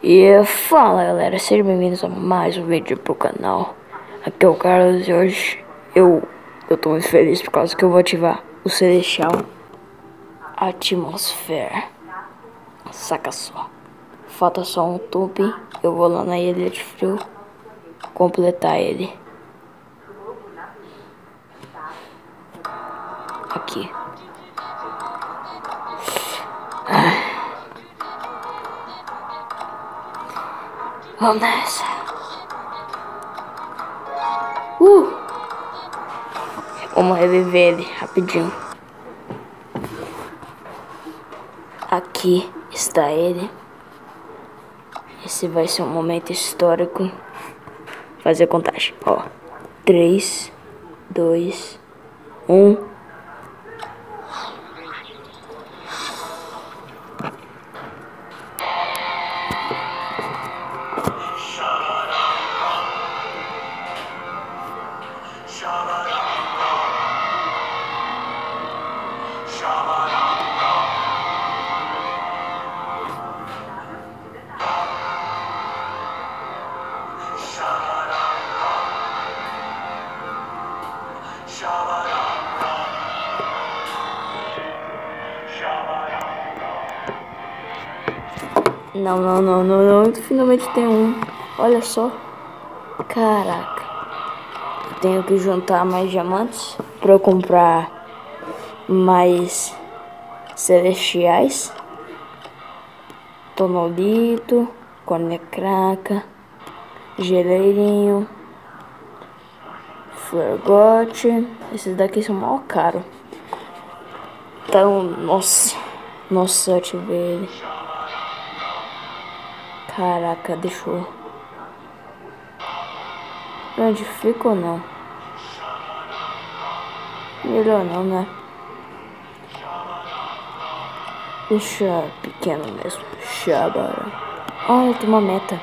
E fala galera, sejam bem-vindos a mais um vídeo pro canal. Aqui é o Carlos e hoje eu tô muito feliz por causa que eu vou ativar o Celestial Atmosphere. Saca só, falta só um tube, eu vou lá na Ilha de Frio completar ele. Aqui. Vamos nessa. Vamos reviver ele rapidinho. Aqui está ele. Esse vai ser um momento histórico. Fazer a contagem. Ó. 3, 2, 1. Não, finalmente tem um. Olha só. Caraca. Tenho que juntar mais diamantes para eu comprar mais celestiais. Tonolito, cornecraca, geleirinho, florgote. Esses daqui são mal caros. Então, nossa, eu ativei ele. Caraca, deixou. Onde fica ou não? Melhor não, né? Deixa pequeno mesmo. Shabara. Olha, tem uma meta.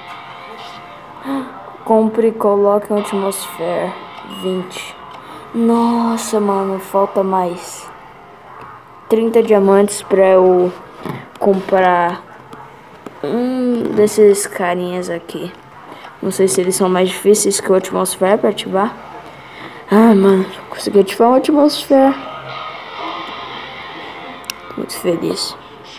Compre e coloque um Atmosphere 20. Nossa, mano, falta mais 30 diamantes pra eu comprar um desses carinhas aqui. Não sei se eles são mais difíceis que o Atmosphere pra ativar. Ah, mano, consegui ativar o Atmosphere. Tô muito feliz.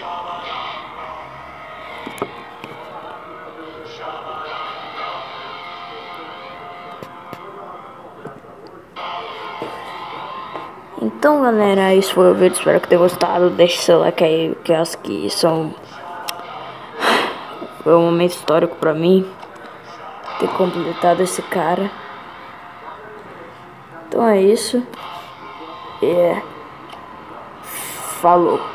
Então galera, isso foi o vídeo, espero que tenha gostado. Deixe seu like aí, que acho que são... Foi um momento histórico pra mim ter completado esse cara. Então é isso. Falou.